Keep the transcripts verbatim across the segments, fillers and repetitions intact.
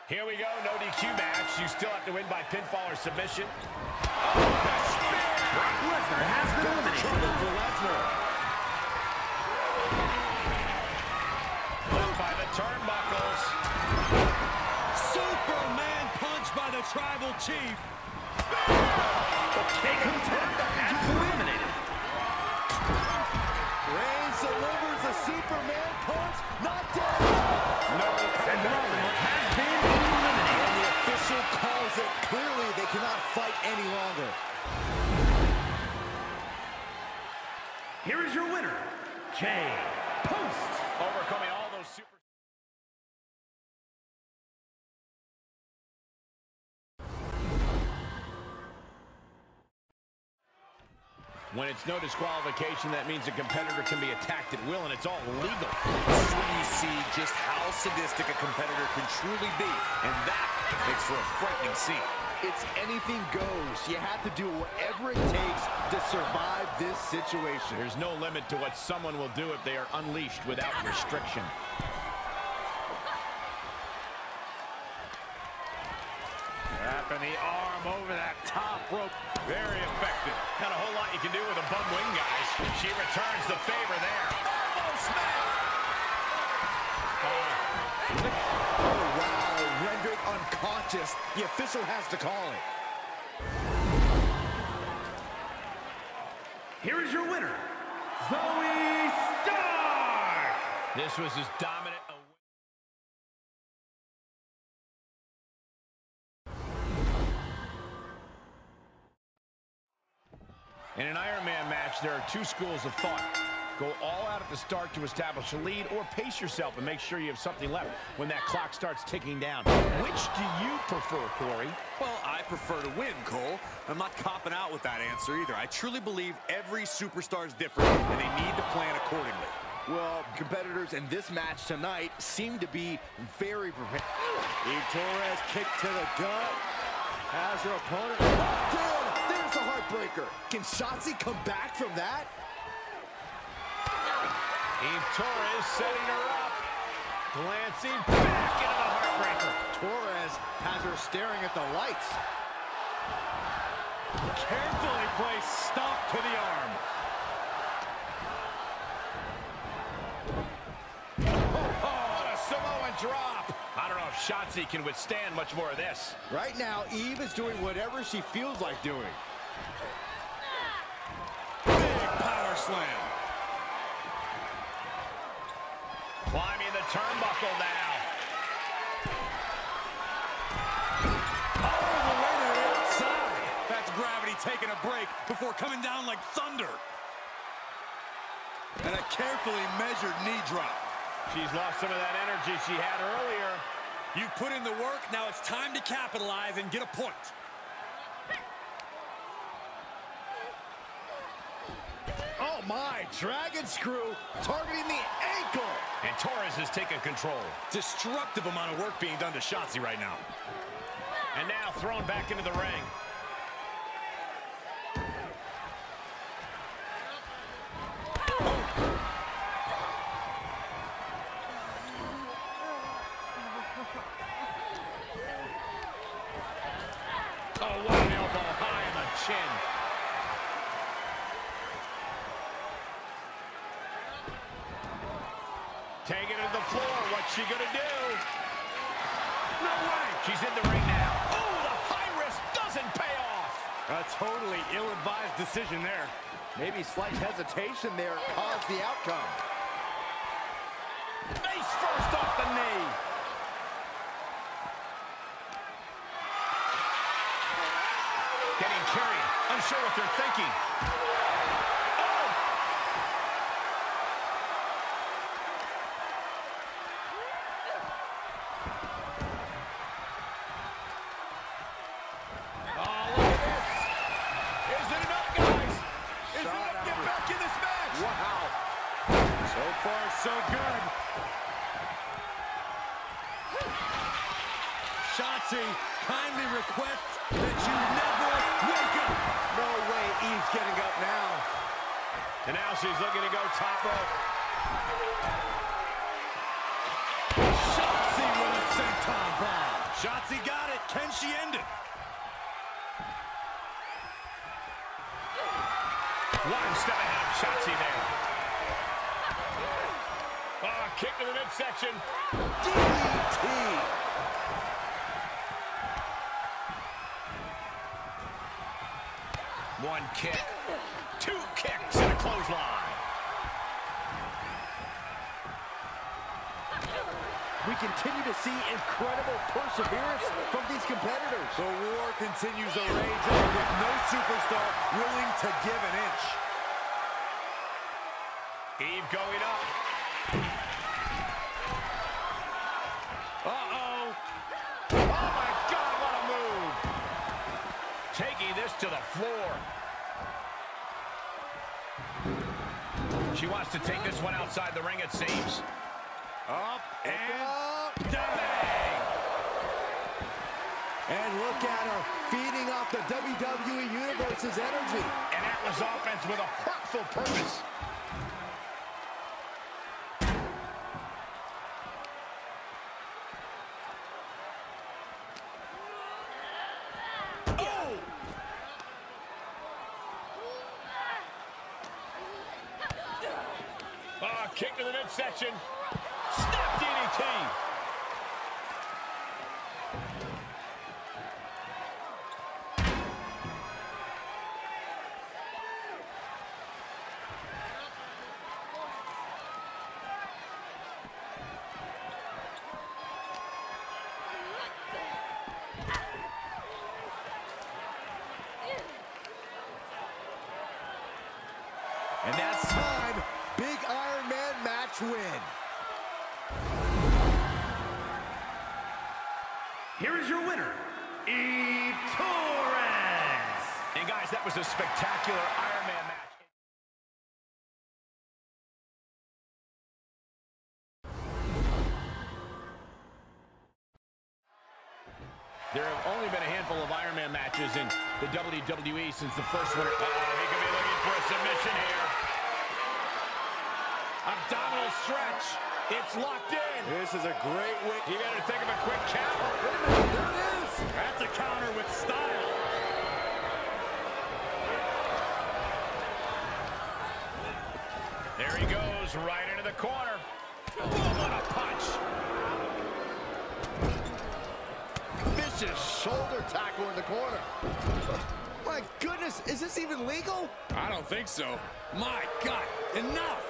Here we go, no D Q match. You still have to win by pinfall or submission. Oh, the spear! Brock Lesnar has been eliminated. For Lesnar. Put by the turnbuckles. Superman punch by the Tribal Chief. The King Contender has been eliminated. Reigns delivers a Superman punch, not dead. No, Seth Rollins has been eliminated. And the official calls it. Clearly, they cannot fight any longer. Here is your winner, Jay Post. overcoming all those super... When it's no disqualification, that means a competitor can be attacked at will, and it's all legal. This is when you see just how sadistic a competitor can truly be, and that makes for a frightening scene. It's anything goes. You have to do whatever it takes to survive this situation. There's no limit to what someone will do if they are unleashed without restriction. Wrapping the arm over that top rope. Very effective. Not a whole lot you can do with a bum wing, guys. She returns the favor there. Oh, smack! Uh, Oh, wow. Rendered unconscious. The official has to call it. Here is your winner, Zoe Stark. this was as dominant a... In an Iron Man match, there are two schools of thought. Go all out at the start to establish a lead, or pace yourself and make sure you have something left when that clock starts ticking down. Which do you prefer, Corey? Well, I prefer to win, Cole. I'm not copping out with that answer either. I truly believe every superstar is different, and they need to plan accordingly. Well, competitors in this match tonight seem to be very prepared. Eve Torres kick to the gut. Has her opponent locked in. There's the heartbreaker. Can Shotzi come back from that? Eve Torres setting her up. Glancing back into the heartbreaker. Torres has her staring at the lights. Carefully placed stomp to the arm. Oh, what a Samoan drop. I don't know if Shotzi can withstand much more of this. Right now, Eve is doing whatever she feels like doing. Big power slam. Climbing the turnbuckle now. All the way to the outside. That's gravity taking a break before coming down like thunder. And a carefully measured knee drop. She's lost some of that energy she had earlier. You've put in the work, now it's time to capitalize and get a point. Oh my, dragon screw targeting the ankle. And Torres has taken control. Destructive amount of work being done to Shotzi right now. And now thrown back into the ring. Oh, what an elbow high on the chin. Taking it to the floor. What's she gonna do? No way. She's in the ring now. Oh, the high risk doesn't pay off. A totally ill-advised decision there. Maybe slight hesitation there caused the outcome. Face first off the knee. Getting carried. Unsure what they're thinking. Oh! Oh, look at this. Is it enough, guys? Is it enough to get back in this match? Wow. So far, so good. Shotzi kindly requests that you never wake up. No way Eve's getting up now. And now she's looking to go top rope. Shotzi with a senton bomb. One step ahead of Shotzi there. Oh, kick to the midsection. D D T. One kick. Two kicks and a clothesline. We continue to see incredible perseverance from these competitors. The war continues to rage on with no superstar willing to give an inch. Eve going up. Uh-oh. Oh, my God, what a move. Taking this to the floor. She wants to take this one outside the ring, it seems. Up and bang! And look at her, feeding off the W W E Universe's energy. And that was offense with a hurtful purpose. Oh! Oh, kick to the midsection. Snap D D T. And that's time. Big Iron Man match win. Here is your winner, Eve Torres. And guys, that was a spectacular Iron Man match. There have only been a handful of Iron Man matches in the W W E since the first one. Uh-oh, he could be looking for a submission here. Abdominal stretch. It's locked in. This is a great win. You better think of a quick counter. There it is. That's a counter with style. There he goes, right into the corner. Boom, what a punch. Vicious shoulder tackle in the corner. My goodness, is this even legal? I don't think so. My God, enough!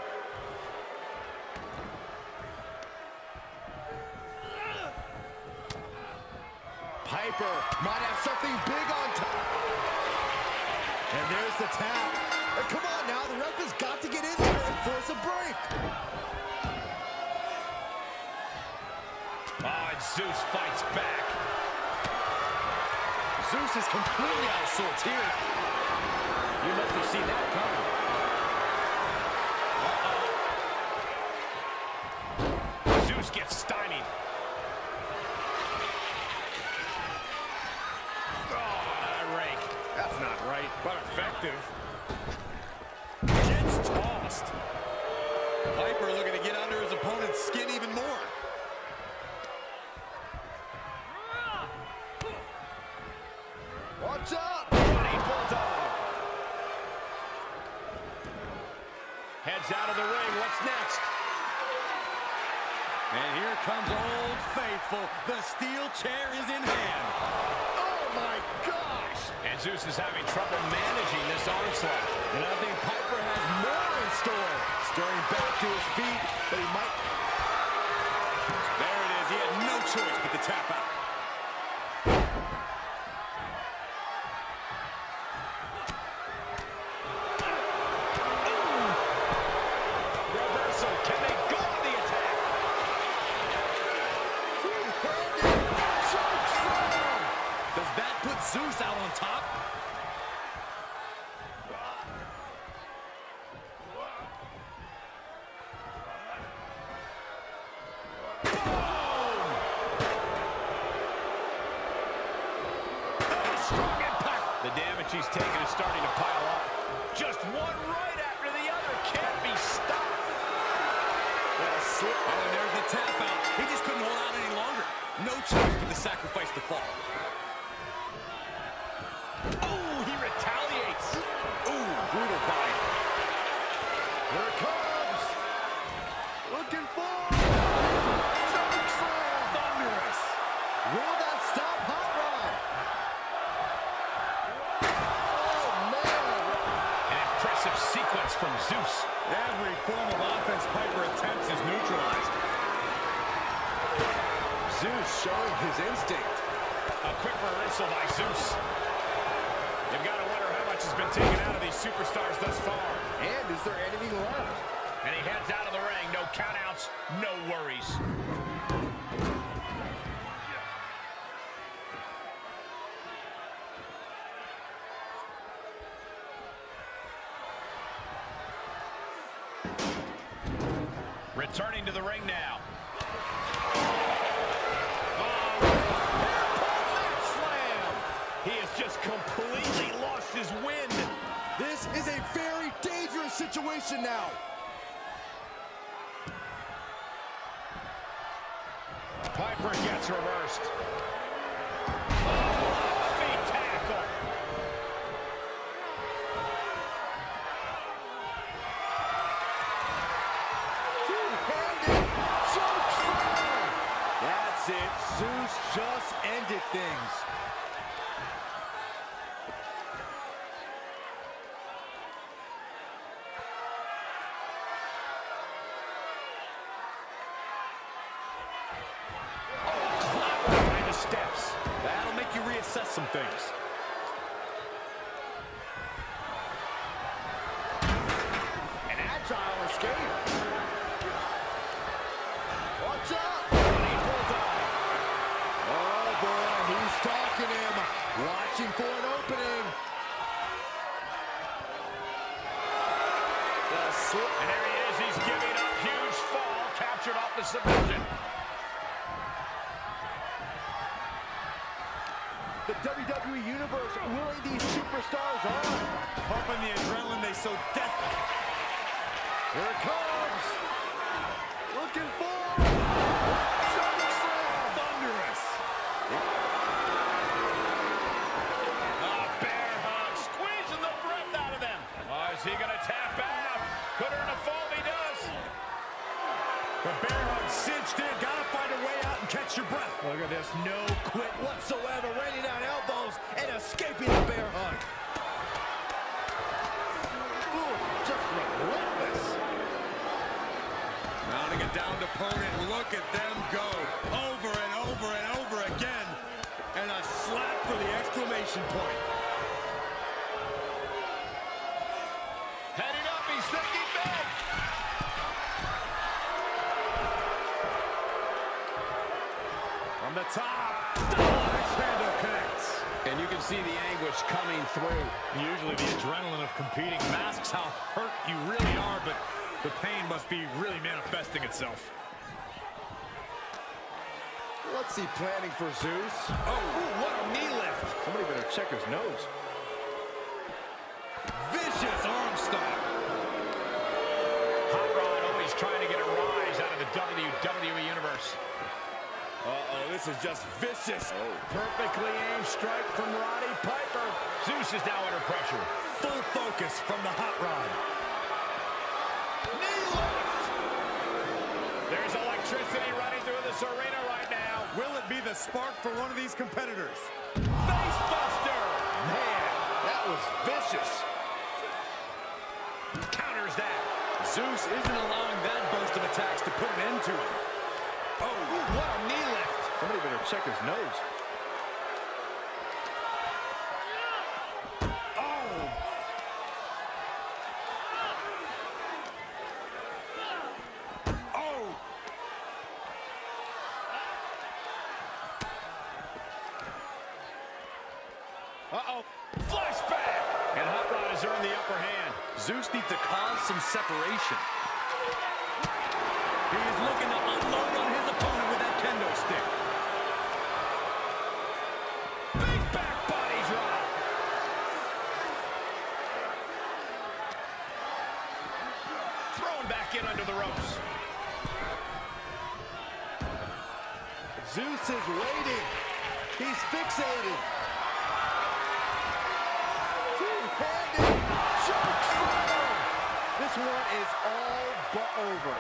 Piper might have something big on top. And there's the tap. And come on now, the ref has got to get in there and force a break. Oh, and Zeus fights back. Zeus is completely out of sorts here. You must have seen that coming. Uh-oh. Zeus gets stymied. That's not right, but effective. Gets tossed. Piper looking to get under his opponent's skin even more. Watch out! Running Bulldog. Heads out of the ring. What's next? And here comes Old Faithful. The steel chair is in hand. Oh my gosh! And Zeus is having trouble managing this onslaught. And I think Piper has more in store. Stirring back to his feet, but he might... There it is. He had no choice but to tap out. Reversal. Can they go to the attack? Does that put Zeus out on top? Strong impact. The damage he's taken is starting to pile up. Just one right after the other. Can't be stopped. Oh, and there's the tap out. He just couldn't hold out any longer. No choice but to sacrifice the fall. Oh, he retaliates. Ooh, brutal body Here it comes. Looking for. Thunderous. Will that stop Hot Rod? Oh, man. An impressive sequence from Zeus. Every form of offense Piper attempts is neutralized. Zeus showing his instinct. A quick reversal by Zeus. You've got to wonder how much has been taken out of these superstars thus far. And is there anything left? And he heads out of the ring. No countouts, no worries. Returning to the ring now. He has just completely lost his wind. This is a very dangerous situation now. Piper gets reversed. Oh, feet tackle. Two-handed choke slam. That's it. Zeus just ended things. Steps. That'll make you reassess some things. An agile escape. Watch out. Oh, boy, he's stalking him. Watching for an opening. The slip. And there he is. He's giving up. Huge fall. Captured off the submission. The W W E Universe willing these superstars on. Pumping the adrenaline they so desperately. Here it comes. Looking for. Choke slam. Thunderous. Oh, bear hug. Squeezing the breath out of them. Oh, is he going to tap out? Could earn a fall if he does. The bear hug cinched in. Got to find a way out and catch your breath. Look at this. No quit whatsoever. Raining down elbows and escaping the bear hug. Ooh, just relentless. Mounting a downed opponent. Look at them go. Over and over and over again. And a slap for the exclamation point. Heading up. He's thinking big. From the top. Alexander connects. And you can see the anguish coming through. Usually the adrenaline of competing masks how hurt you really are, but the pain must be really manifesting itself. What's he planning for Zeus? Oh, ooh, what a knee lift. Somebody better check his nose. Vicious arm stomp. Hot Rod always trying to get a rise out of the W W E Universe. Uh-oh, this is just vicious. Oh. Perfectly aimed strike from Roddy Piper. Zeus is now under pressure. Full focus from the Hot Rod. Knee lift. There's electricity running through this arena right now. Will it be the spark for one of these competitors? Face buster. Man, that was vicious. Counters that. Zeus isn't allowing that burst of attacks to put an end to it. Oh, what a knee lift. Somebody better check his nose. Oh! Oh! Uh-oh. Flashback. And Hot Rod has earned the upper hand. Zeus needs to cause some separation. He is looking to unload on his opponent with that kendo stick. Big back body drop. Thrown back in under the ropes. Zeus is waiting. He's fixated. Two-handed choke slam. This one is all but over.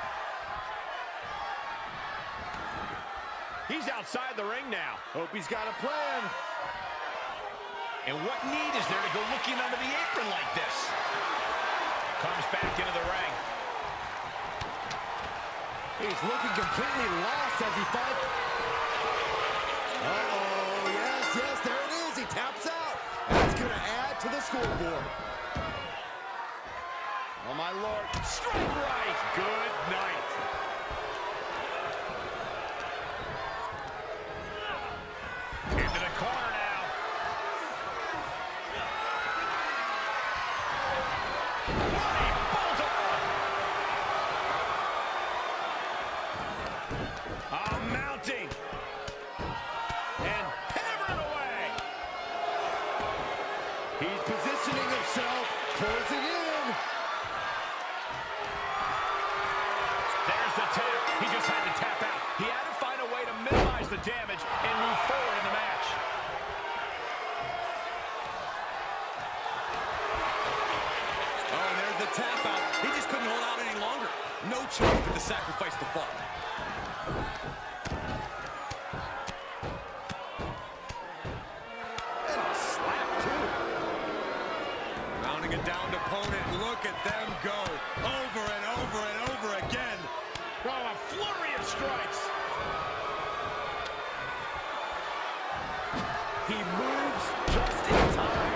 He's outside the ring now. Hope he's got a plan. And what need is there to go looking under the apron like this? Comes back into the ring. He's looking completely lost as he fights. Uh-oh, yes, yes, there it is. He taps out. That's going to add to the scoreboard. Oh, my Lord. Strike right. Good night. Into the corner now. Running bulldog. Oh, mounting. And hammering away. He's positioning himself towards it in. There's the tap. He just had to tap out. He had to find a way to minimize the damage and move forward in the match. Oh, and there's the tap out. He just couldn't hold out any longer. No choice but to sacrifice the fall. And a slap, too. Mounting a downed opponent. Look at them go. Over and over and over again. Oh, a flurry of strikes. He moves just in time.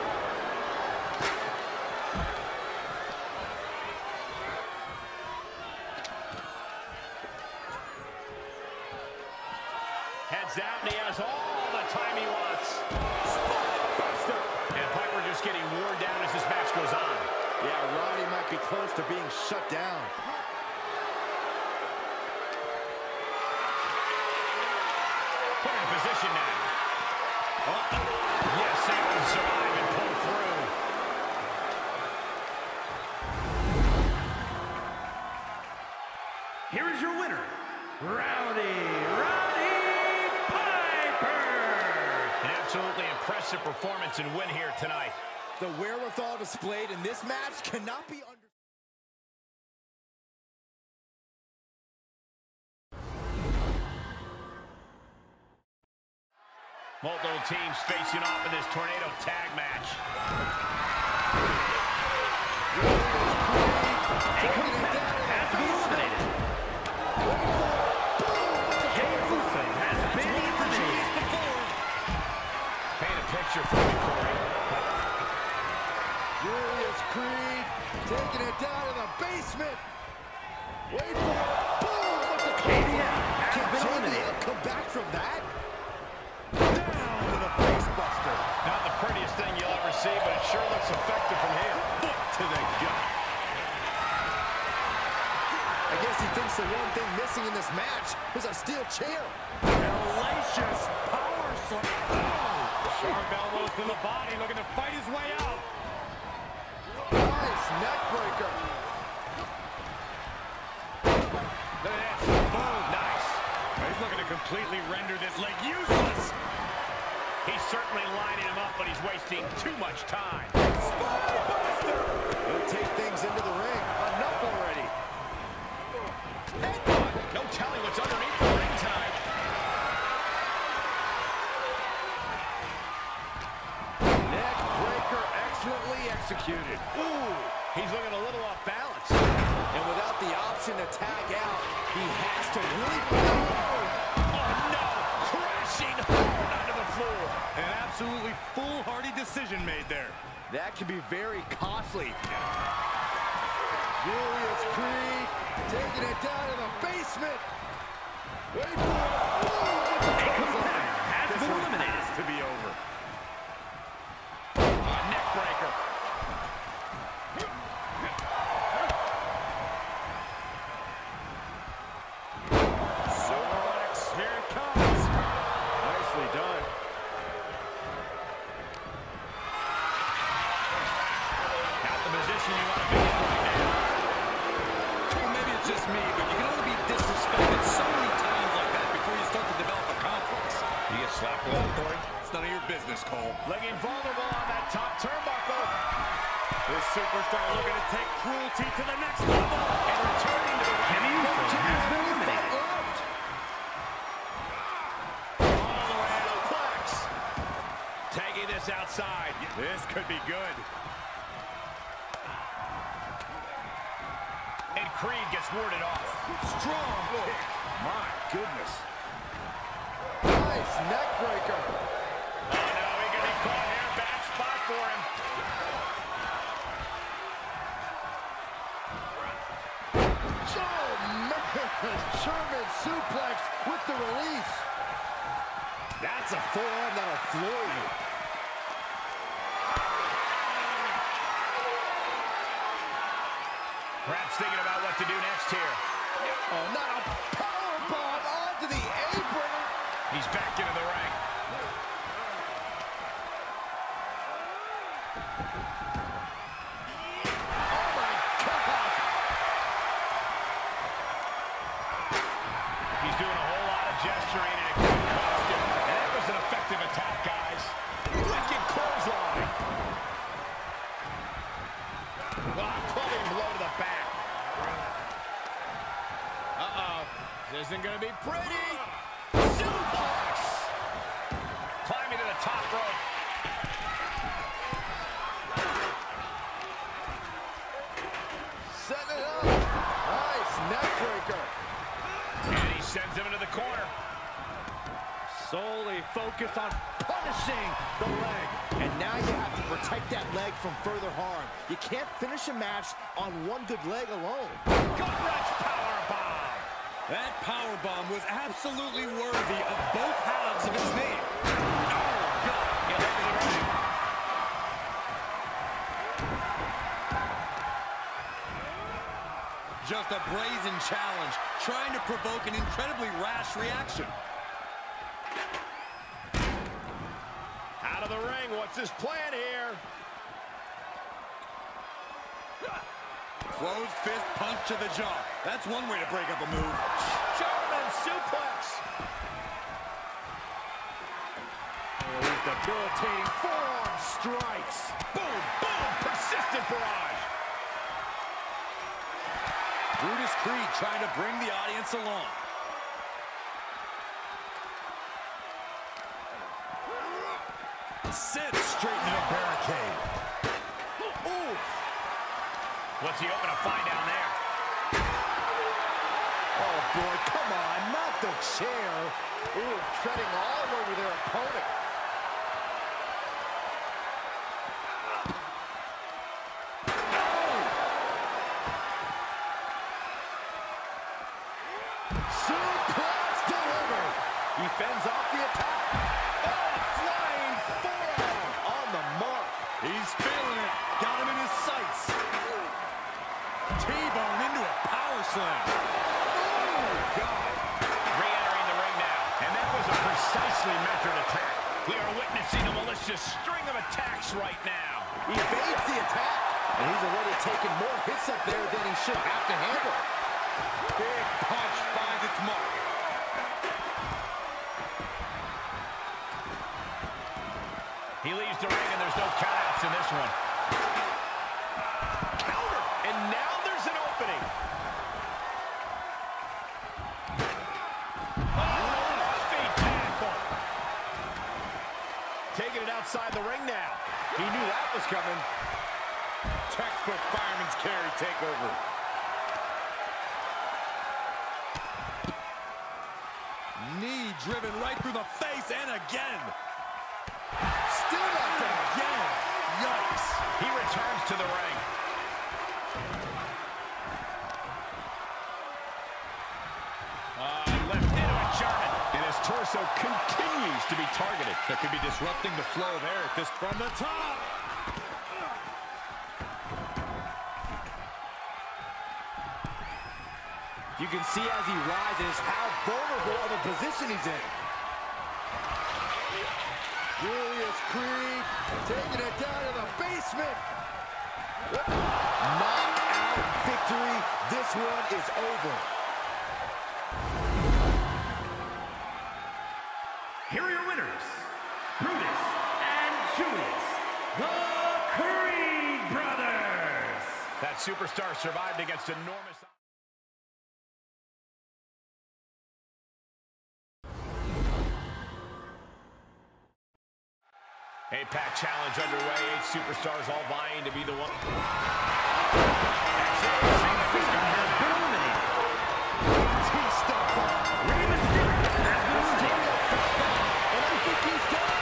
Heads out, and he has all the time he wants. Spotbuster. And Piper just getting worn down as this match goes on. Yeah, Roddy might be close to being shut down. Put in position now. Uh-oh. Yes, able to survive and pull through. Here is your winner, Rowdy Roddy Piper. An absolutely impressive performance and win here tonight. The wherewithal displayed in this match cannot be under. Multiple teams facing off in this tornado tag match. Has been eliminated. Jey Uso has been eliminated. Paint a picture for me, Corey. Julius Creed taking it down to the basement. Wait for it. Boom! With the J D M has Can been J D M eliminated. come back from that? Down to the face buster. Not the prettiest thing you'll ever see, but it sure looks effective from here. Foot to the gut. I guess he thinks the one thing missing in this match is a steel chair. Hellacious power slam. Oh, sharp elbows to the body, looking to fight his way out. Nice neck breaker. Look at this. Boom. Nice. He's looking to completely render this leg useless. He's certainly lining him up, but he's wasting too much time. He'll take things into the ring. Enough already. No telling what's underneath the ring tonight. Neck breaker excellently executed. Ooh, he's looking a little off balance. And without the option to tag out, he has to really put it hard. Oh, no. Crashing hard onto the floor. An absolutely foolhardy decision made there. That can be very costly. Julius Creed taking it down to the basement. Wait for it. Oh, A competitor has This been one eliminated. has to be over. A neck breaker. Suplex, here it comes. nicely done. Not the position you want to be in right now. Well, maybe it's just me, but you can only be disrespected so many times like that before you start to develop a complex. You get slapped a little, Corey? It's none of your business, Cole. Looking vulnerable on that top turnbuckle. This superstar looking to take cruelty to the next level. And returning to the ring. Jimmy Uso has been eliminated. All the way out. Suplex. Tagging this outside. This could be good. And Creed gets warded off. Strong kick. My goodness. Nice neck breaker. Oh, no, he gonna be caught here. Bad spot for him. Oh, man. German suplex with the release. That's a forearm that'll floor you. Perhaps thinking about what to do next here. Oh, not a powerbomb onto the apron. He's back into the ring. Oh, my God. He's doing a whole lot of gesturing, and it could cost him. And that was an effective attack, guys. Wicked clothesline. Ah, clubbing blow to the back. Uh-oh. This isn't going to be pretty. Suplex. Climbing to the top rope. Setting it up. Nice neck breaker. And he sends him into the corner. Solely focused on punishing the leg. And now you have to protect that leg from further harm. You can't finish a match on one good leg alone. Gut-wrench powerbomb. That powerbomb was absolutely worthy of both halves of its name. Oh, God. Get into the ring. Just a brazen challenge, trying to provoke an incredibly rash reaction. Out of the ring. What's his plan here? Closed fist punch to the jaw. That's one way to break up a move. German suplex. Oh, debilitating forearm strikes. Boom, boom. Persistent barrage. Brutus Creed trying to bring the audience along. Sits straight into the barricade. Ooh. What's he hoping to find down there? Oh, boy, come on, not the chair. Ooh, treading all over their opponent. Suplex delivered. He fends off the attack. Oh, flying forearm on the mark. He's feeling it. Got him in his sights. T-bone into a power slam. Oh, God. Re-entering the ring now. And that was a precisely measured attack. We are witnessing a malicious string of attacks right now. He evades the attack, and he's already taken more hits up there than he should have to handle. Big punch finds its mark. He leaves the ring, and there's no countouts in this one. Counter, and now there's an opening. Oh, Murphy tackle. Taking it outside the ring now. He knew that was coming. Textbook fireman's carry takeover. Knee driven right through the face and again. Still not down. Again. Yikes. He returns to the ring. Uh, left into a German. And his torso continues to be targeted. That could be disrupting the flow of air at this from the top. You can see as he rises how vulnerable of a position he's in. Julius Creed taking it down to the basement. Knockout victory. This one is over. Here are your winners, Brutus and Julius, the Creed Brothers. That superstar survived against enormous... Eight-pack challenge underway. Eight superstars all vying to be the one. That's it. Cena has been eliminated. Batista. Rey Mysterio has been eliminated. And I think he's done.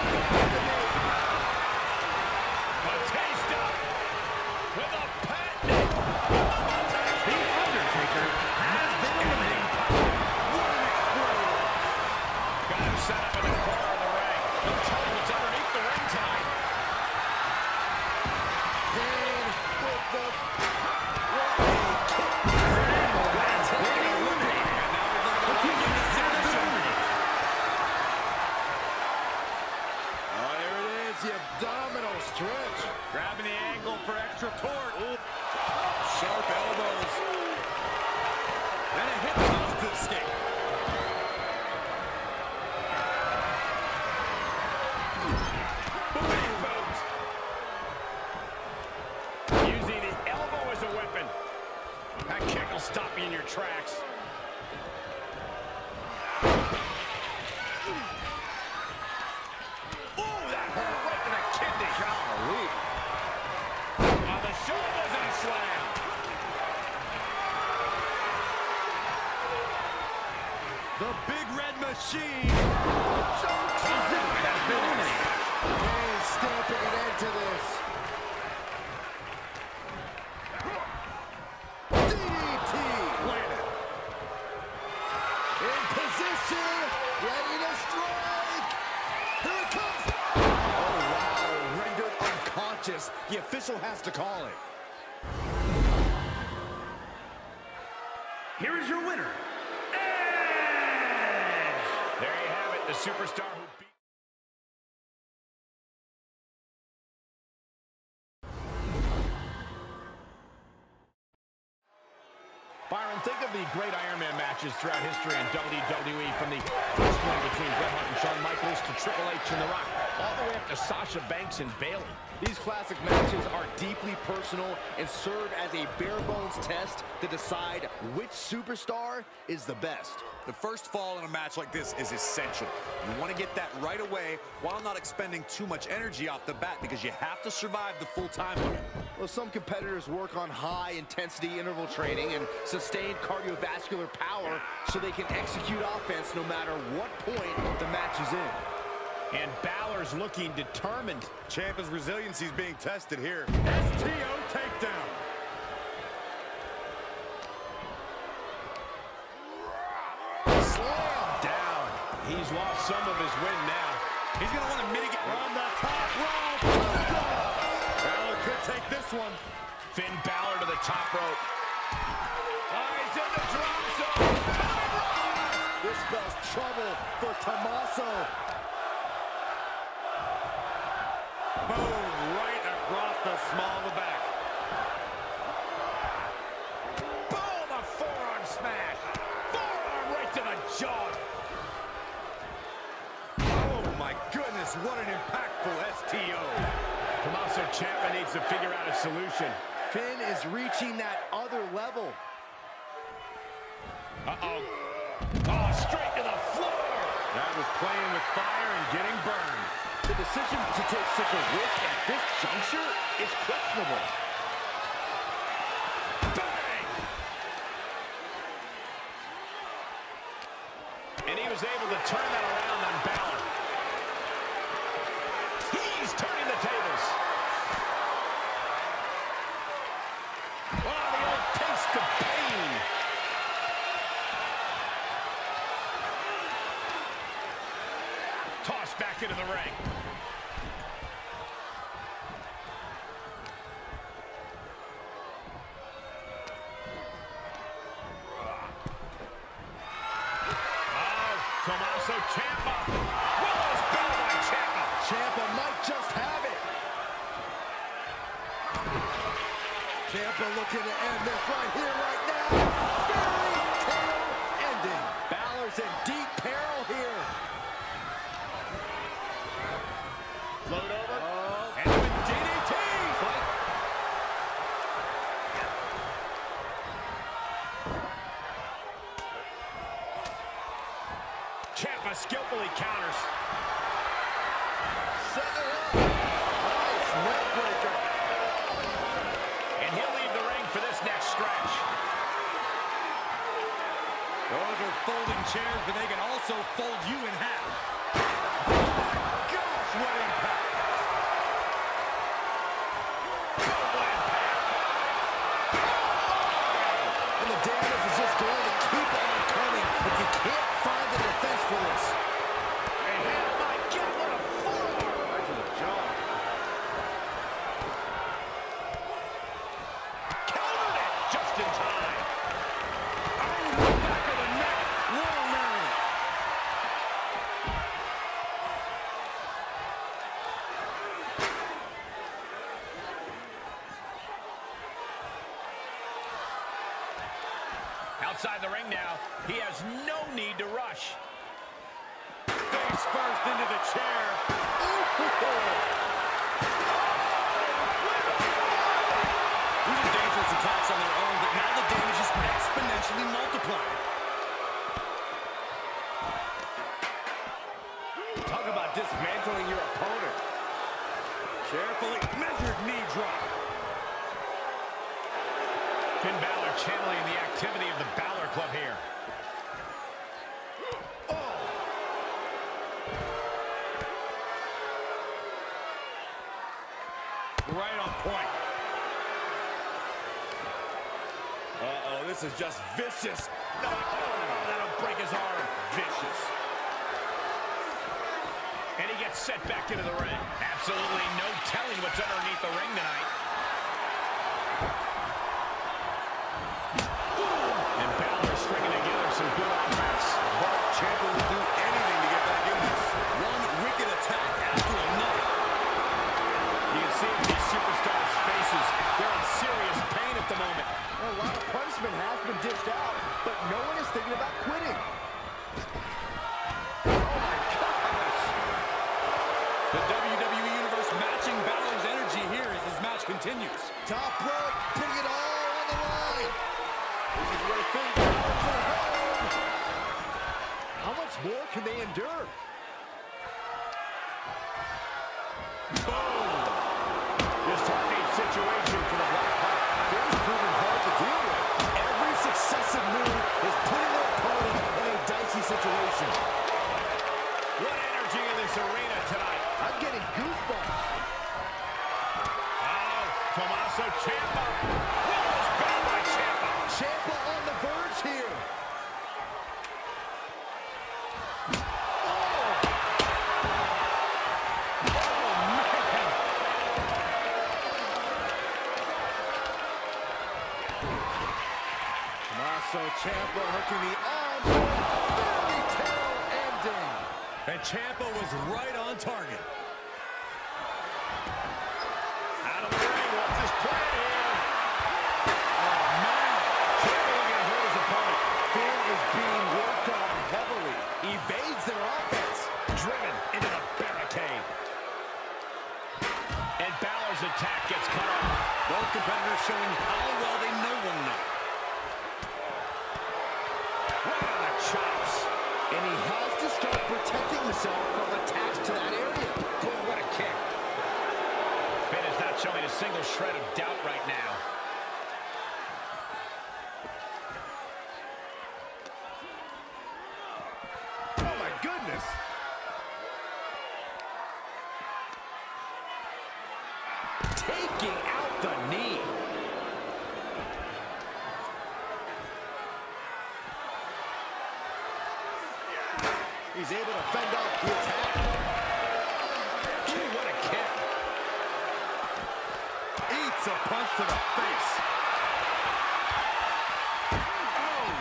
Batista with a patent. The Undertaker has been eliminated. What an explosion. Got him set up in the corner of the ring. No telling what's underneath the ring tonight. Kane with the... Has been eliminated. The King has been eliminated. Oh, there it is, the abdominal stretch. Grabbing the angle for extra torque. Ooh. Sharp elbows. And a hip toss to the escape. Big boot. Using the elbow as a weapon. That kick will stop you in your tracks. Oh, that hurt right to the kidney. Golly. On the shoulders and a slam. The Big Red Machine. Cena has been eliminated. Kane stamping an end to this. D D T. Planted. In position, ready to strike. Here it comes. Oh, wow, rendered unconscious. The official has to call it. Here is your winner, There you have it, the superstar who beat... Byron, think of the great Iron Man matches throughout history in W W E, from the first one between Bret Hart and Shawn Michaels to Triple H and The Rock, all the way up to Sasha Banks and Bayley. These classic matches are deeply personal and serve as a bare-bones test to decide which superstar is the best. The first fall in a match like this is essential. You want to get that right away while not expending too much energy off the bat, because you have to survive the full time limit. Well, some competitors work on high-intensity interval training and sustained cardiovascular power so they can execute offense no matter what point the match is in. And Balor's looking determined. Ciampa's resiliency is being tested here. S T O takedown. Slam Down. He's lost some of his win now. He's going to want to mitigate on the top rope. Balor could take this one. Finn Balor to the top rope. Oh, he's in the drop zone. This spells trouble for Tommaso. Boom, right across the small of the back. Boom, a forearm smash. Forearm right to the jaw. Oh my goodness, what an impactful S T O. Tommaso Ciampa needs to figure out a solution. Finn is reaching that other level. Uh-oh. Oh, straight to the floor. That was playing with fire and getting burned. The decision to take such a risk at this juncture is questionable. Bang! And he was able to turn that around on Balor. He's turning the tables. Oh, the old taste of pain. Tossed back into the ring. Tommaso Ciampa. Willow's bell by Ciampa. Ciampa might just have it. Ciampa looking to end this right here, right now. Fairy tale ending. Balor's in deep peril here. Float over. Oh. And with D D T. Ciampa skillfully counters. Set it up. Nice neck breaker. And he'll leave the ring for this next stretch. Those are folding chairs, but they can also fold you in half. Oh my gosh, what impact! And the damage is just going to keep on coming if you can't find the defense for this. And oh my God, what a forearm! Right to the jaw. Countered it just in time. Outside the ring now, he has no need to rush. Face first into the chair. These are dangerous attacks on their own, but now the damage is exponentially multiplied. Talk about dismantling your opponent. Carefully measured knee drop. Finn Balor channeling the activity of the Balor Club here. Oh. Right on point. Uh-oh, this is just vicious. No, oh, that'll break his arm. Vicious. And he gets set back into the ring. Absolutely no telling what's underneath the ring tonight. And Balor stringing together some good offense. But Ciampa will do anything to get back in this. One wicked attack after another. You can see it in these superstars' faces. They're in serious pain at the moment. A lot of punishment has been dished out, but no one is thinking about quitting. Oh my gosh! The W W E Universe matching Balor's energy here as this match continues. Top rope, putting it all on the line. This is where Finn Balor's at home. How much more can they endure? Boom! Disheartening situation for the Blackheart. Finn's proven hard to deal with. Every successive move is putting their opponent in a dicey situation. What energy in this arena tonight. I'm getting goosebumps. Oh, Tommaso Ciampa. What was bad by Ciampa? Ciampa on the verge here. Tommaso Ciampa hooking the arm for a fairy tale ending. And Ciampa was right on target. Out of the ring, what's his plan here? Oh, man. Ciampa looking to hurt his opponent. Finn is being worked on heavily. Evades their offense. Driven into the barricade. And Balor's attack gets cut off. Both competitors showing how well they know one another. Right on the chops. And he has to start protecting himself from attacks to that area. Boy, what a kick. Finn is not showing a single shred of doubt right now. Oh my goodness. Taking out the knee. He's able to fend off the attack. Gee, what a kick. Eats a punch to the face. Oh.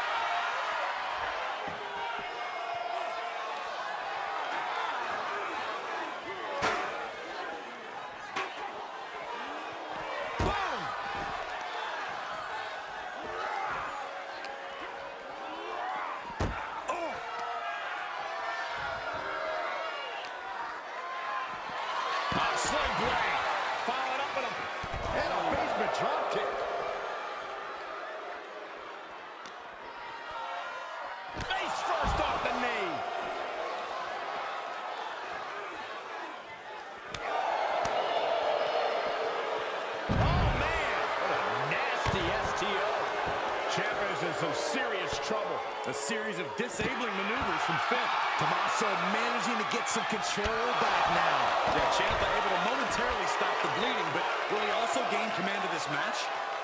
Boom. Oh. A sling blade. Followed up with a... And a basement drop kick. some serious trouble. A series of disabling maneuvers from Finn. Tommaso managing to get some control back now. Yeah, Ciampa able to momentarily stop the bleeding, but will he also gain command of this match?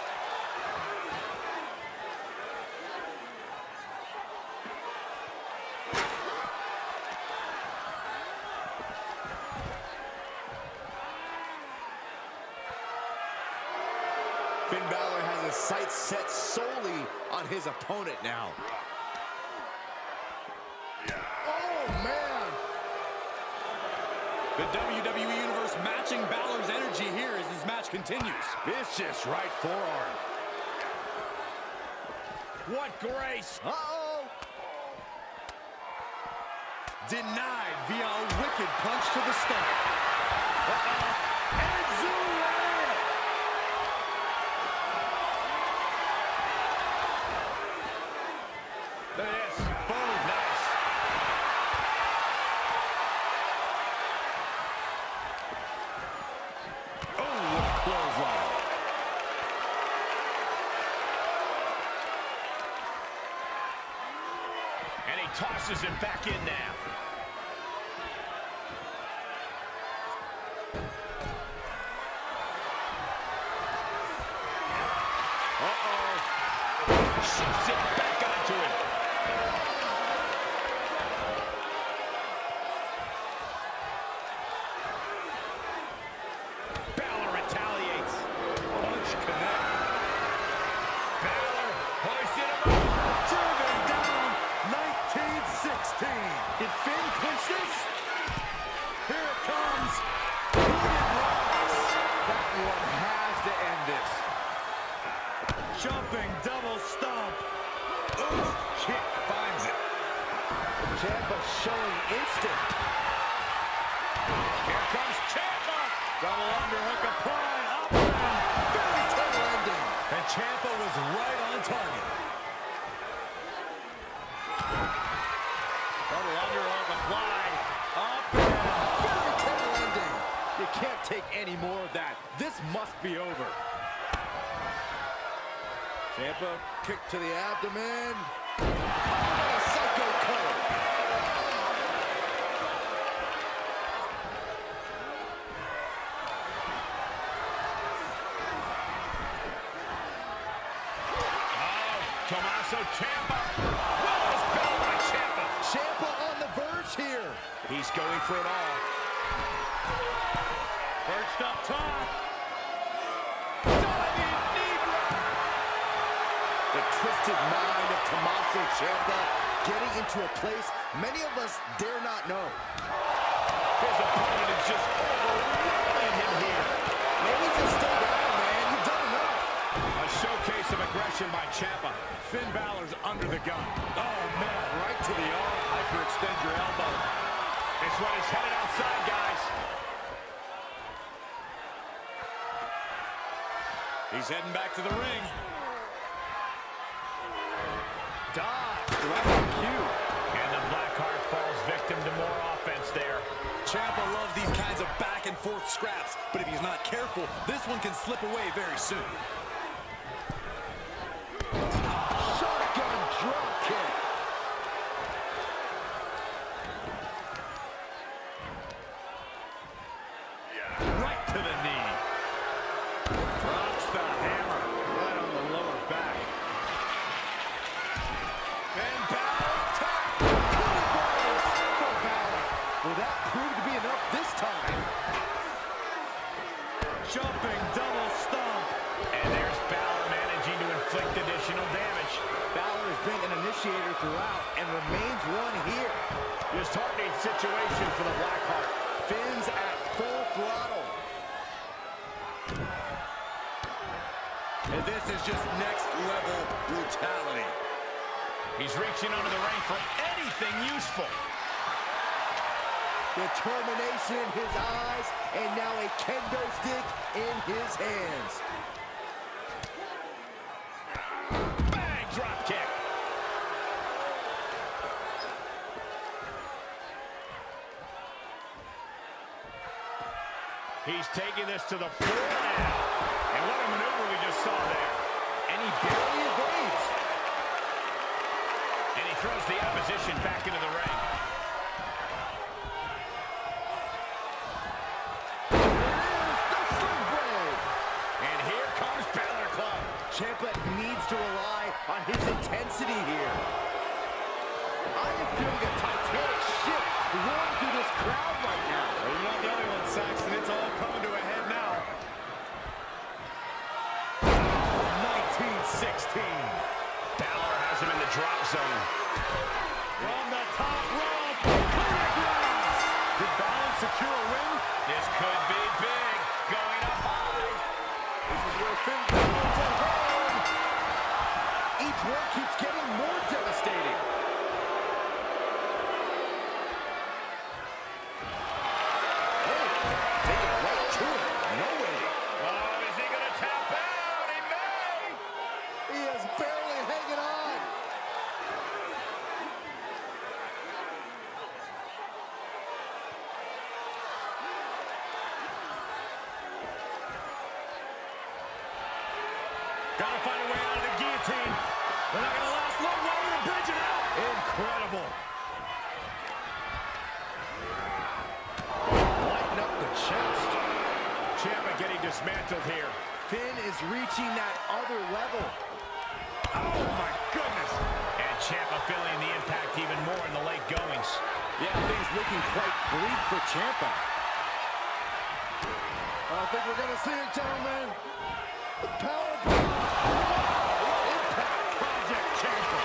Finn Balor has his sights set solely on his opponent now. Oh, man! The W W E Universe matching Balor's energy here as this match continues. Vicious right forearm. What grace! Uh-oh! Denied via a wicked punch to the stomach. Uh-oh. Look at this. Boom. Nice. Oh, what a clothesline. And he tosses it back in now. Uh-oh. Shifts it back onto him. Balor retaliates. Punch connect. Balor hoisted him up. Driven down, nineteen sixteen. Did Finn clinch this? Here it comes. That one has to end this. Jumping double stomp. Oof, kick finds it. Ciampa showing instinct. Here comes Ciampa. Double underhook applied. Up and Fairy tale ending. And Ciampa was right on target. Double underhook applied. Up and Fairy tale ending. You can't take any more of that. This must be over. Ciampa, kick to the abdomen. Oh, a psycho cutter. Oh, Tommaso Ciampa. Well, it's Balor by Ciampa. Ciampa on the verge here. He's going for it all. perched up top. Diving knee drop. The twisted mind of Tommaso Ciampa getting into a place many of us dare not know. His opponent is just overwhelming him here. Maybe just stay down, man. You've done enough. A showcase of aggression by Ciampa. Finn Balor's under the gun. Oh, man, right to the arm. Hyperextend your elbow. This one is headed outside, guys. He's heading back to the ring. Dodge, right on cue. And the Blackheart falls victim to more offense there. Ciampa loves these kinds of back and forth scraps, but if he's not careful, this one can slip away very soon. Shotgun drop kick. Right to the knee. Drops the hammer. Right on the lower back. And Balor tap. For Balor. Will that prove to be enough this time? Jumping double stomp. And there's Balor managing to inflict additional damage. Balor has been an initiator throughout and remains one here. Disheartening situation for the Blackheart. Finn's at full throttle. And this is just next level brutality. He's reaching under the ring for anything useful. Determination in his eyes, and now a kendo stick in his hands. Bang, drop kick. He's taking this to the floor now. And what a maneuver we just saw there. And he barely evades. position back into the ring. And here comes Balor Club. Ciampa needs to rely on his intensity here. I am feeling a titanic shift rolling through this crowd right now. You're not the only one, Saxton. It's all coming to a head now. nineteen sixteen. Balor has him in the drop zone. From the top rope. Did Balor secure a win? This could be big. Going up high. This is where Finn Balor's at home. Each one keeps getting more devastating. Oh, taking it right to him. No waiting. Oh, is he going to tap out? He may. He is barely hanging on. Gotta find a way out of the guillotine. They're not gonna last long. Why would bridge it out? Incredible. Lighten up the chest. Ciampa getting dismantled here. Finn is reaching that other level. Oh, my goodness. And Ciampa feeling the impact even more in the late goings. Yeah, things looking quite bleak for Ciampa. I think we're gonna see it, gentlemen. The power Impact Project Ciampa.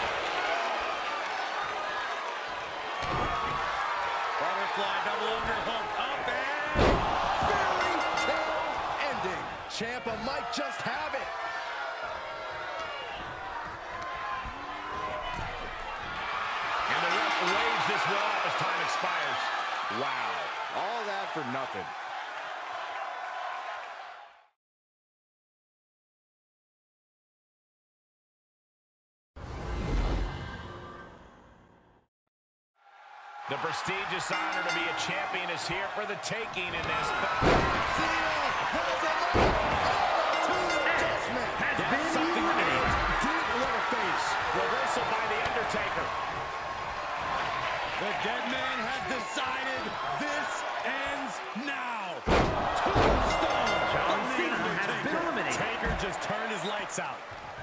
Butterfly double underhook up and Fairy tale ending. Ciampa might just have it. And the ref waves this one up as time expires. Wow, all that for nothing. The prestigious honor to be a champion is here for the taking in this. Has been eliminated. Deep what a face. Reversal by The Undertaker. the dead man has decided this ends now. Tombstone. John Cena has been eliminated. Taker just turned his lights out.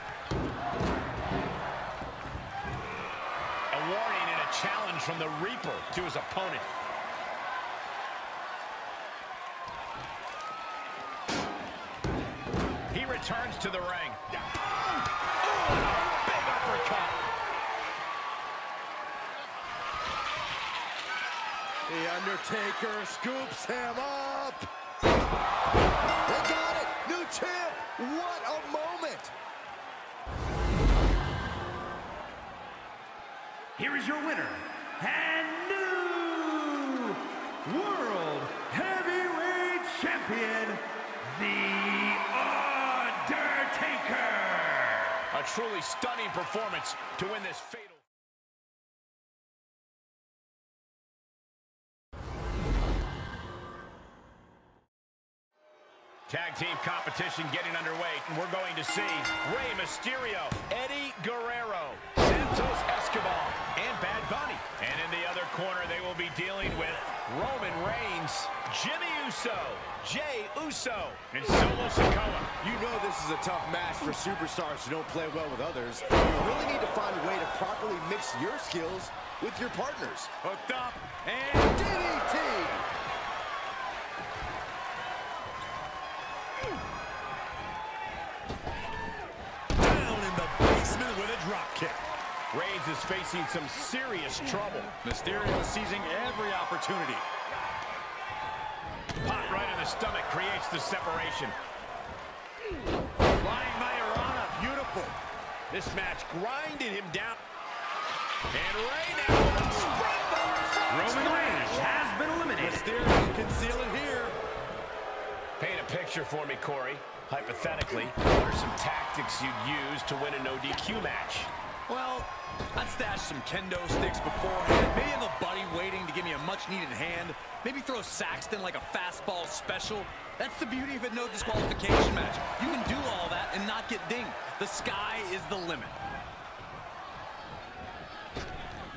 A warning and a challenge from the Reaper to his opponent. He returns to the ring. Oh, big uppercut. The Undertaker scoops him up. They got it. New champ. What a moment. Here is your winner and new World Heavyweight Champion, The Undertaker. A truly stunning performance to win this fatal. Tag team competition getting underway, and we're going to see Rey Mysterio, Eddie Guerrero, Santos Escobar, and Bad Bunny. And in the other corner, they will be dealing with Roman Reigns, Jimmy Uso, Jey Uso, and Solo Sikoa. You know this is a tough match for superstars who don't play well with others. You really need to find a way to properly mix your skills with your partners. Hooked up and D D T! down in the basement with a drop kick. Reigns is facing some serious trouble. Mysterio seizing every opportunity. Pot right in the stomach creates the separation. Flying Majorana, beautiful. This match grinded him down. And Rey now with a springboard. Roman Reigns has been eliminated. Mysterio can seal it here. Paint a picture for me, Corey. Hypothetically, what are some tactics you'd use to win a no D Q match? Well, I'd stash some kendo sticks beforehand. Maybe have a buddy waiting to give me a much-needed hand. Maybe throw Saxton like a fastball special. That's the beauty of a no disqualification match. You can do all that and not get dinged. The sky is the limit.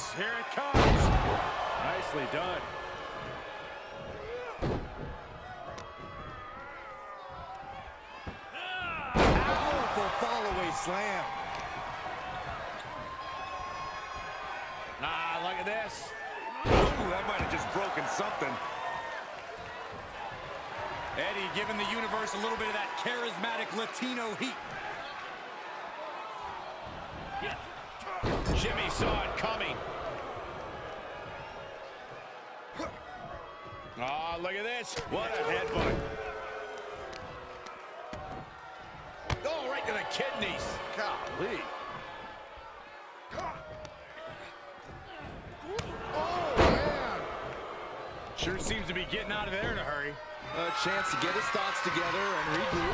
Here it comes. Nicely done. Powerful fall-away slam. Ah, look at this. Ooh, that might have just broken something. Eddie giving the universe a little bit of that charismatic Latino heat. Jimmy saw it coming. Oh, look at this. What a headbutt. Oh, right to the kidneys. Golly. Sure seems to be getting out of there in a hurry. A chance to get his thoughts together and regroup.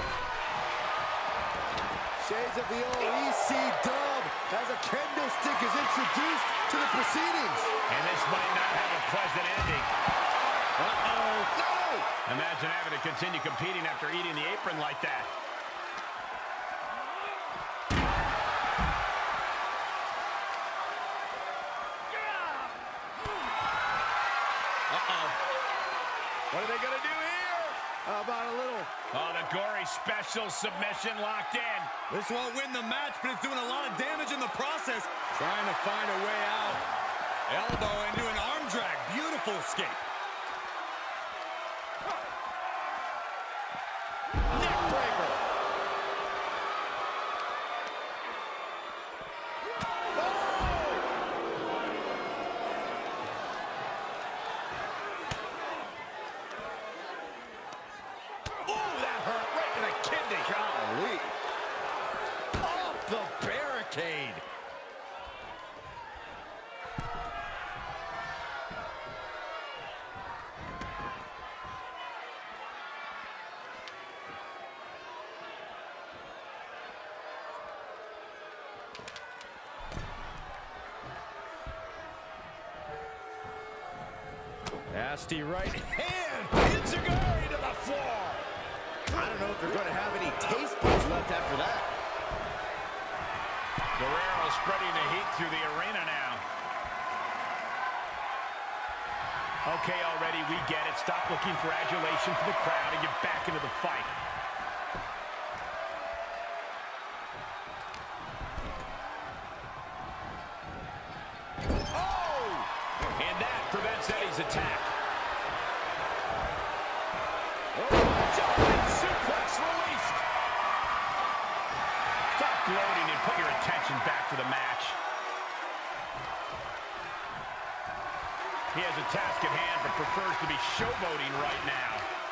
Shades of the old E C dub as a kendo stick is introduced to the proceedings. And this might not have a pleasant ending. Uh-oh. No! Imagine having to continue competing after eating the apron like that. Uh-oh. What are they going to do here? How about a little? Oh, the gory special submission locked in. This won't win the match, but it's doing a lot of damage in the process. Trying to find a way out. Elbow into an arm drag. Beautiful escape. Neck breaker. Oh, that hurt right in the kidney. Golly. Off the barricade. Nasty right And Enziguri to the floor. I don't know if they're going to have any taste buds left after that. Guerrero spreading the heat through the arena now. Okay, already, we get it. Stop looking for adulation for the crowd and get back into the fight. Oh! And that prevents Eddie's attack. Jumping suplex released. Stop gloating and put your attention back to the match. He has a task at hand, but prefers to be showboating right now.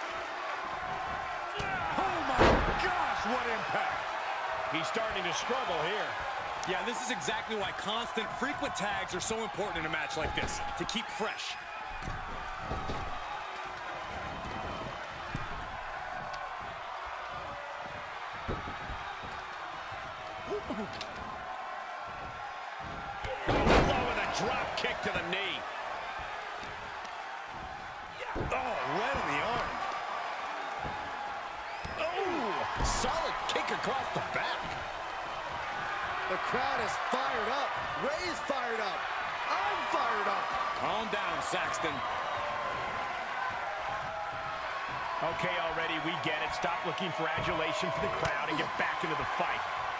Oh my gosh, what impact. He's starting to struggle here. Yeah, this is exactly why constant, frequent tags are so important in a match like this, to keep fresh. Low with a drop kick to the knee. Oh, right in the arm. Oh, solid kick across the back. The crowd is fired up. Ray is fired up. I'm fired up. Calm down, Saxton. Okay, already, we get it. Stop looking for adulation for the crowd and get back into the fight.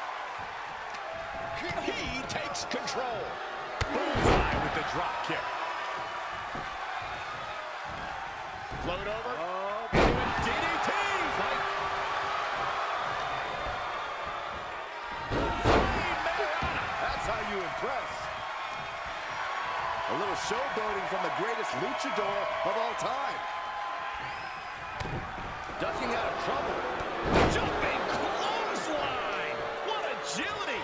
He takes control. Bullseye with the drop kick. Float over. Oh, D D T. that's how you impress. A little showboating from the greatest luchador of all time. Ducking out of trouble. Jumping clothesline. What agility.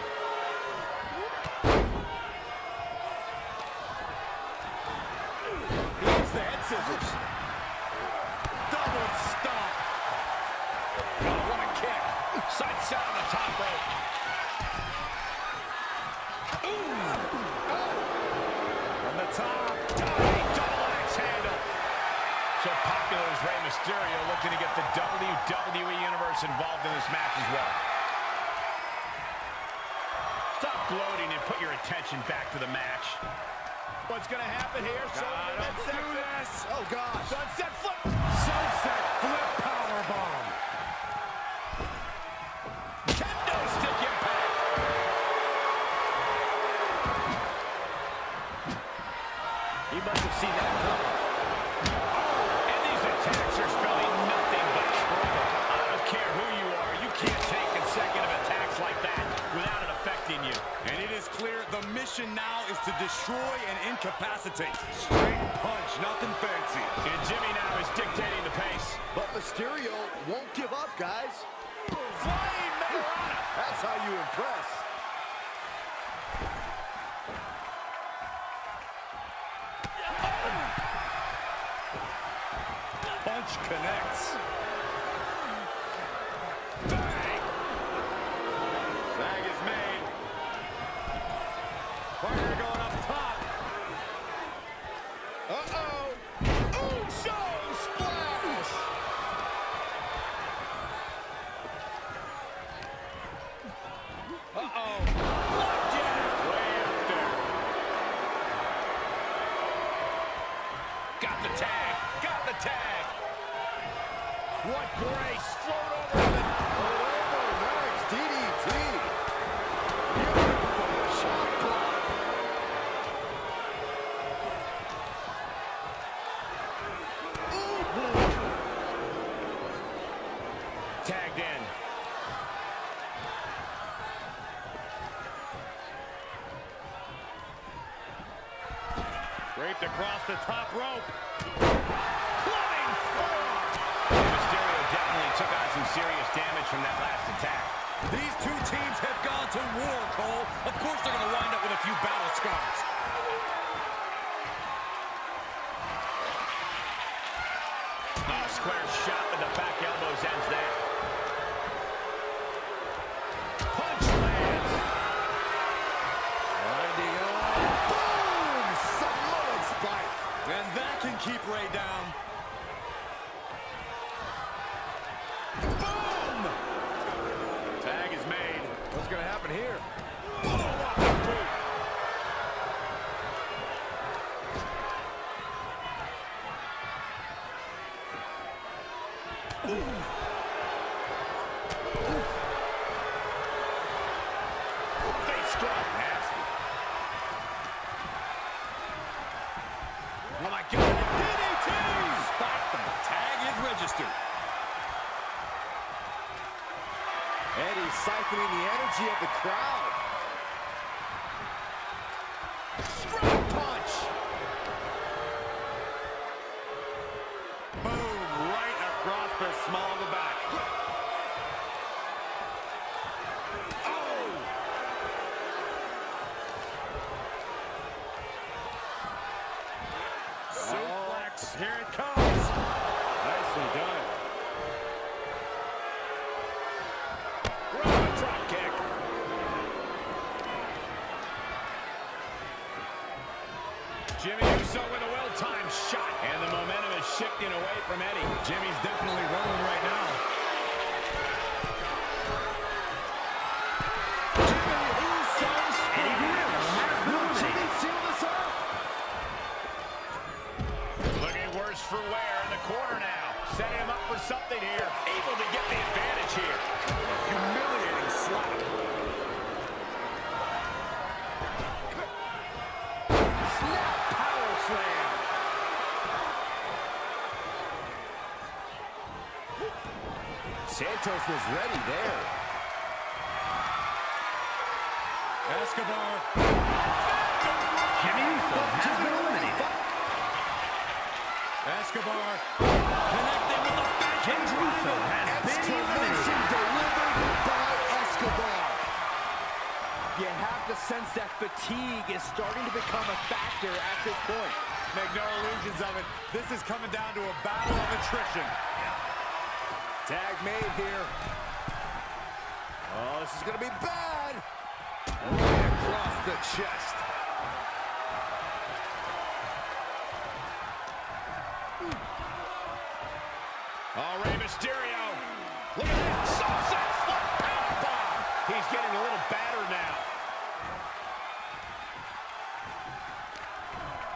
Here's the head scissors. Double stomp. Oh, what a kick. Side set on the top rope. Ooh. Oh. From the top. Diving double axe handle. So popular is Rey Mysterio, looking to get the W W E Universe involved in this match as well. Stop gloating and put your attention back to the match. What's going to happen here? Gotta do this. Oh, gosh. Sunset flip. Sunset flip powerbomb. Kendo stick impact. He must have seen that coming. Oh, and these attacks are spelling nothing but trouble. I don't care who you are. You can't take consecutive attacks like that without it affecting you. And it is clear the mission now is to destroy and incapacitate. Straight punch, nothing fancy. And Jimmy now is dictating the pace. But Mysterio won't give up, guys. Flying Mariana. That's how you impress. Punch connects. Bang. Tag is made. Partner going up top. Uh-oh. Uso splash. Uh-oh. Blackjack. Way up there. Got the tag. Got the tag. What grace. Float over him. Over. Nice. D D T. Beautiful shot block. Tagged in. Draped across the top rope. Flying forearm. Mysterio definitely took on some serious damage from that last attack. These two teams have gone to war, Cole. Of course they're going to wind up with a few battle scars. Oh, square shot with the back elbows ends that. Punch lands. Winding up. Boom! Samoan spike. And that can keep Ray down. Boom! Tag is made. What's going to happen here? Oh, off the boot. Face drop. Nasty. Oh, my God. D D T! Spiked them. Tag is registered. Eddie siphoning the energy of the crowd. Strong punch. Boom. Right across the small of the back. Oh! Suplex. Here it comes. Nicely done. Roman drop kick. Jimmy Uso with a well-timed shot. And the momentum is shifting away from Eddie. Jimmy's definitely rolling right now. Jimmy Uso Will Jimmy seal this up? Looking worse for wear in the corner now. Setting him up for something here. Able to get the advantage here. Humiliating slap. Snap power slam. Santos was ready there. Escobar. Jimmy Uso has been eliminated. Escobar. Connecting with the back. Jimmy Uso has been Exclamation eliminated. delivered by Escobar. You have the sense that fatigue is starting to become a factor at this point. Make no illusions of it. This is coming down to a battle of attrition. Tag made here. Oh, this is going to be bad. Right across the chest. Oh, Rey Mysterio. Look at that. Sunset flip powerbomb. He's getting a little battered now.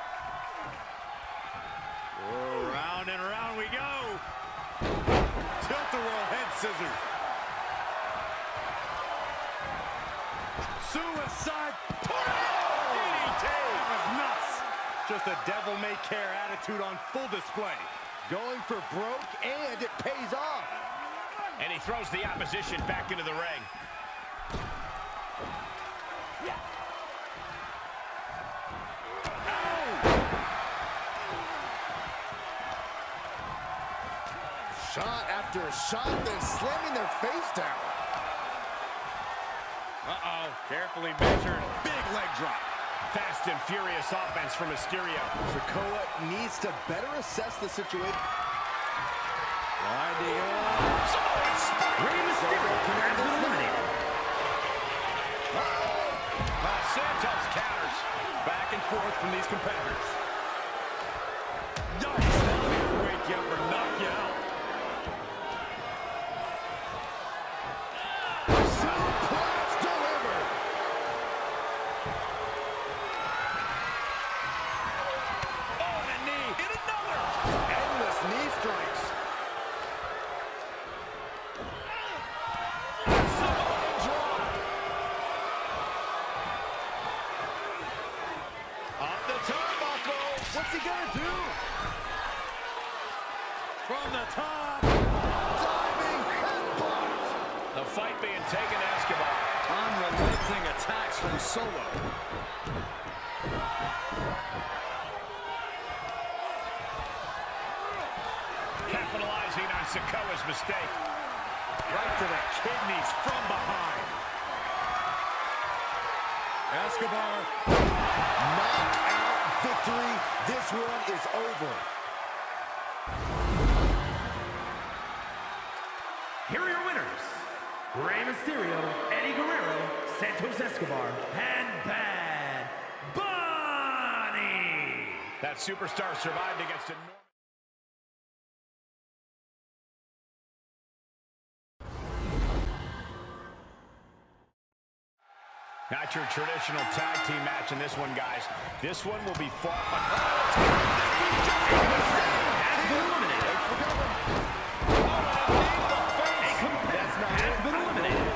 scissors. Suicide. Oh, D D T. That was nuts. Just a devil-may-care attitude on full display. Going for broke, and it pays off. And he throws the opposition back into the ring. Shot after shot, then slamming their face down. Uh-oh, carefully measured. Big leg drop. Fast and furious offense from Mysterio. Sikoa needs to better assess the situation. Winding up. Rey Mysterio has been eliminated. Uh, Santos counters. Back and forth from these competitors. Yikes, that'll be a break you up or knock you out. Suplex delivered. Oh, and a knee. And another. Endless knee strikes. Samoan drop. Up the turnbuckles. What's he gonna do? From the top. Diving headbutt. The fight being taken to Escobar. Unrelenting attacks from Solo. Capitalizing on Sikoa's mistake. Right to the kidneys from behind. Escobar. Knockout victory. This one is over. Here are your winners, Rey Mysterio, Eddie Guerrero, Santos Escobar, and Bad Bunny. That superstar survived against a... Not your traditional tag team match in this one, guys. This one will be fought by... Has been eliminated. Has been eliminated.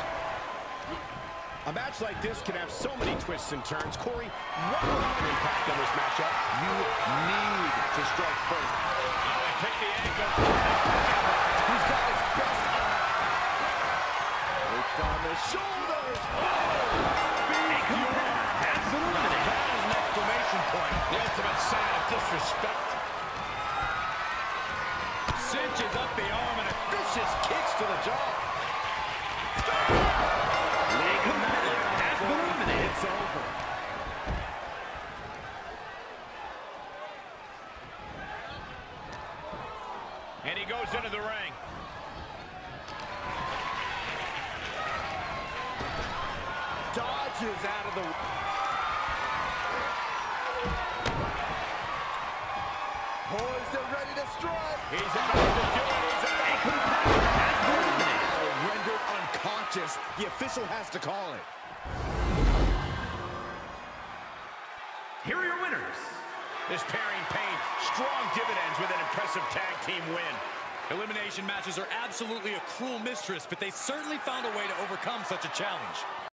A match like this can have so many twists and turns. Corey, what will have an impact on this matchup? You need to strike first. Oh, they pick the angle. He's got his best on. Hooked on the shoulders. Has been eliminated. That is an exclamation point. The ultimate sign of disrespect. Cinches up the arm and a Vicious kicks to the jaw. Has been eliminated. It's over. And he goes into the ring. Dodges out of the... Poised and ready to strike. He's about to do it. He's about to... Has been eliminated. Rendered unconscious. The official has to call it. Here are your winners. This pairing paid strong dividends with an impressive tag team win. Elimination matches are absolutely a cruel mistress, but they certainly found a way to overcome such a challenge.